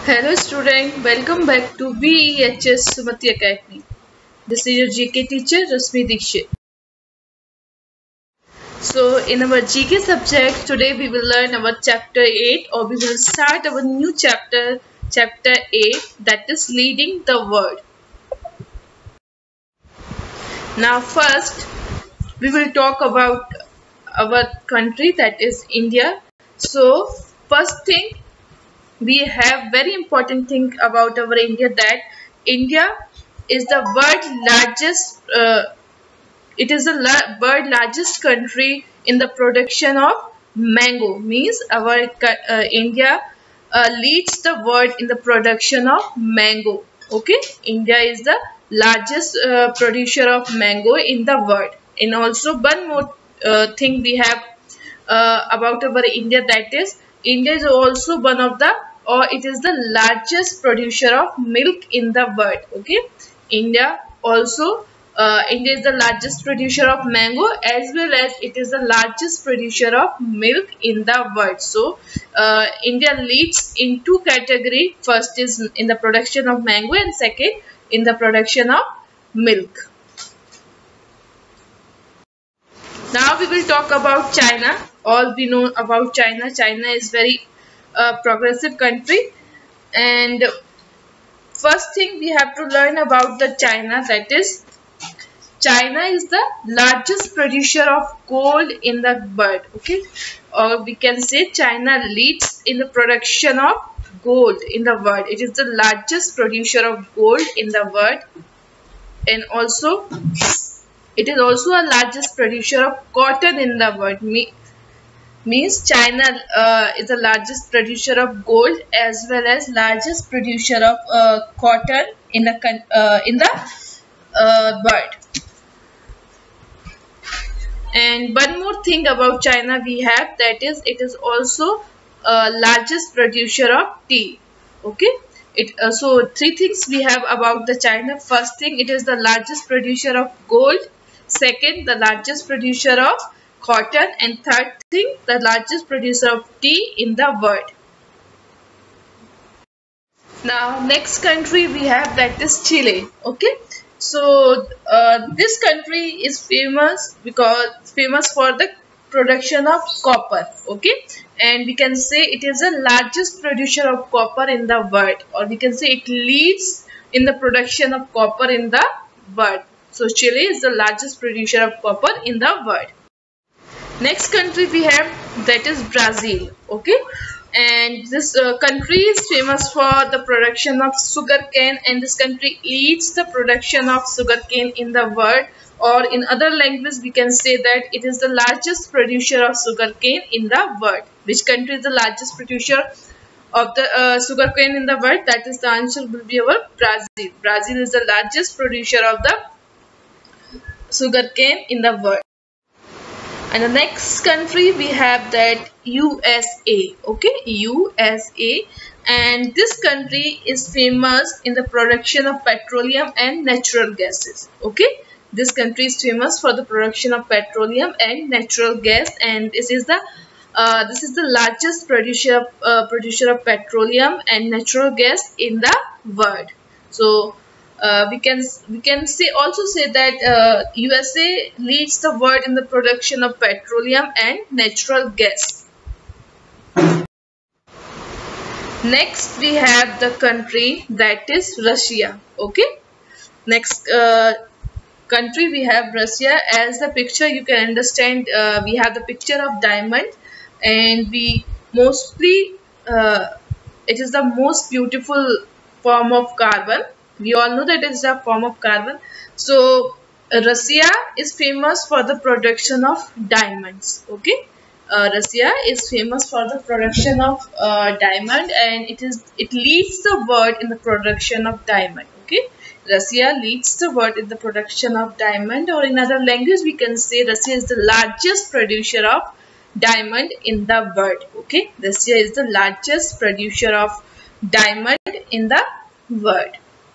Hello student, welcome back to VEHS Sumati Academy. This is your GK teacher Rasmi Dikshit. So in our GK subject today we will learn our chapter 8 or we will start our new chapter 8, that is leading the world. Now first we will talk about our country, that is India. So first thing, we have very important thing about our India, that India is the world largest it is the world largest country in the production of mango. Means our India leads the world in the production of mango. Okay, India is the largest producer of mango in the world. And also one more thing we have about our India, that is India is also one of the, or it is the largest producer of milk in the world. Okay, India also India is the largest producer of mango as well as it is the largest producer of milk in the world. So India leads in two categories. First is in the production of mango and second in the production of milk. Now we will talk about China. All we know about China. China is very progressive country, and first thing we have to learn about the China, that is China is the largest producer of gold in the world. Okay, or we can say China leads in the production of gold in the world. It is the largest producer of gold in the world, and also it is also a largest producer of cotton in the world. Means China is the largest producer of gold as well as largest producer of cotton in the world. And one more thing about China we have, that is it is also largest producer of tea. Okay, so three things we have about the China. First thing, it is the largest producer of gold. Second, the largest producer of cotton, and third thing, the largest producer of tea in the world. Now next country we have, that is Chile. Okay, so this country is famous for the production of copper. Okay, and we can say it is the largest producer of copper in the world, or we can say it leads in the production of copper in the world. So Chile is the largest producer of copper in the world. Next country we have, that is Brazil. Okay, and this country is famous for the production of sugarcane, and this country leads the production of sugarcane in the world, or in other language we can say that it is the largest producer of sugarcane in the world. Which country is the largest producer of the sugarcane in the world? That is, the answer will be our Brazil. Brazil is the largest producer of the sugarcane in the world. And the next country we have, that USA. Okay, USA, and this country is famous in the production of petroleum and natural gases. Okay, this country is famous for the production of petroleum and natural gas, and this is the largest producer of petroleum and natural gas in the world. So we can also say that USA leads the world in the production of petroleum and natural gas. Next we have the country, that is Russia. Okay, next country we have Russia. As the picture you can understand, we have the picture of diamond, and we mostly it is the most beautiful form of carbon. We all know that it is a form of carbon. So Russia is famous for the production of diamonds. Okay, Russia is famous for the production of diamond, and it leads the world in the production of diamond. Okay, Russia leads the world in the production of diamond, or in other language we can say Russia is the largest producer of diamond in the world. Okay, Russia is the largest producer of diamond in the world.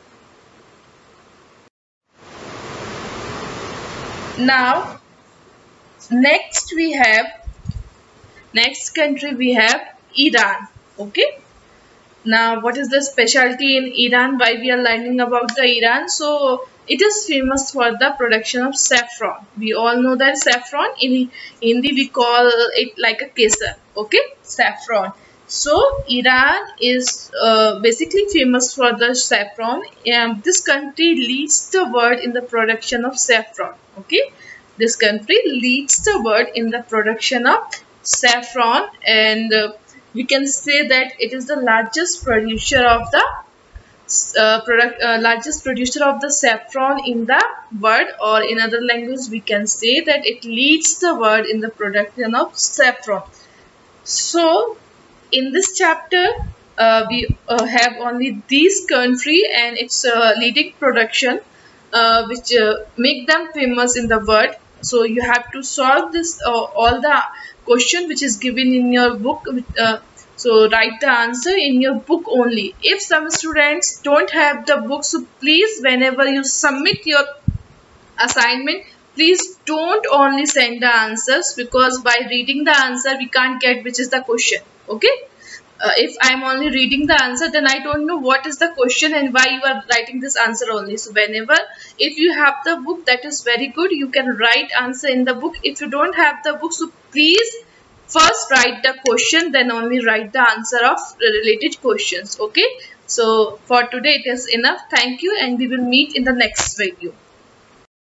Now next country we have Iran. Okay, Now, what is the specialty in Iran? Why we are learning about the Iran? So, it is famous for the production of saffron. We all know that saffron, in Hindi we call it like a kesar. Okay, saffron. So, Iran is basically famous for the saffron. And this country leads the world in the production of saffron. Okay, this country leads the world in the production of saffron, and we can say that it is the largest producer of the largest producer of the saffron in the world, or in other language we can say that it leads the world in the production of saffron. So in this chapter we have only these country and its leading production, which make them famous in the world. So you have to solve this all the question which is given in your book. So write the answer in your book only. If some students don't have the book, so please, whenever you submit your assignment, please don't only send the answers, because by reading the answer we can't get which is the question. Okay, if I'm only reading the answer, then I don't know what is the question and why you are writing this answer only. So whenever, if you have the book, that is very good, you can write answer in the book. If you don't have the book, so please first write the question, then only write the answer of related questions. Okay, so for today it is enough. Thank you, and we will meet in the next video.